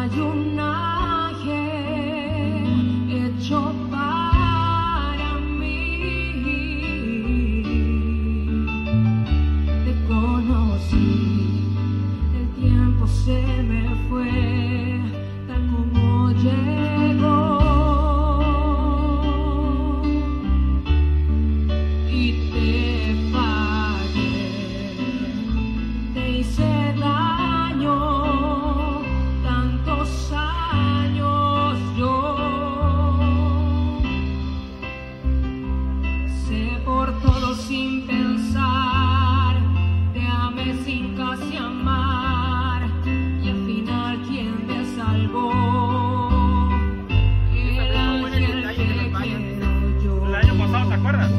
Hay un ángel hecho para mí. Te conocí, el tiempo se me fue tal como llegó. Y te fallé, te hice daño. Por todo sin pensar, te amé sin casi amar, y al final ¿quién te salvó? El ángel que quiero yo. El año pasado, ¿te acuerdas?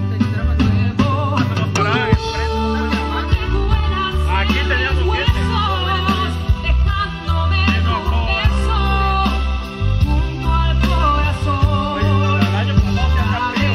Aquí teníamos gente. Dejándome tu beso junto al corazón. El año pasado se hacía frío.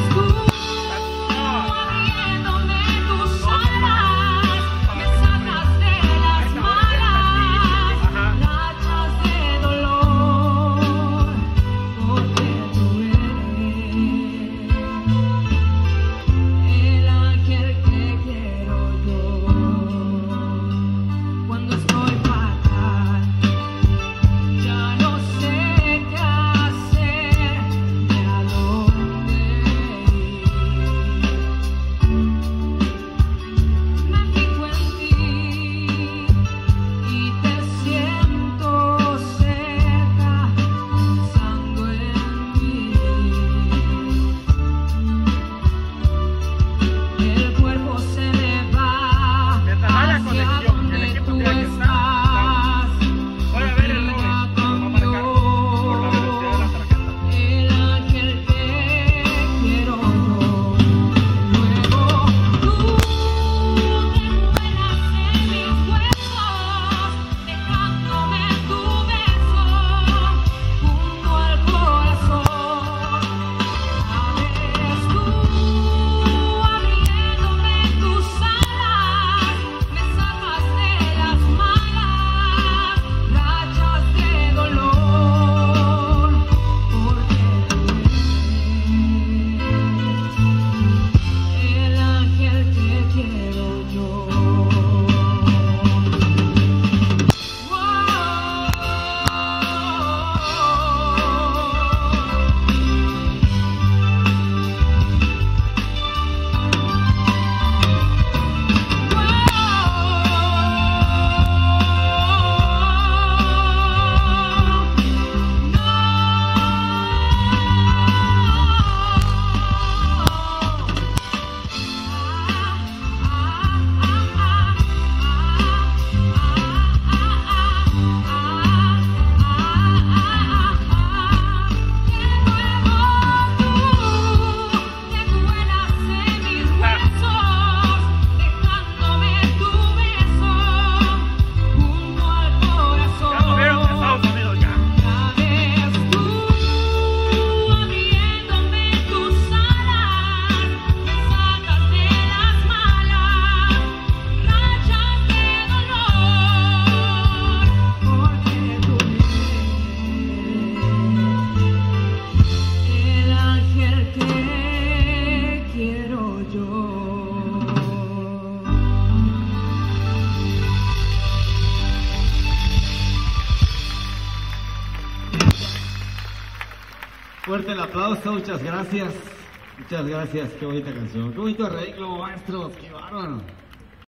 Fuerte el aplauso, muchas gracias. Muchas gracias, qué bonita canción. Qué bonito arreglo, maestros, qué bárbaro.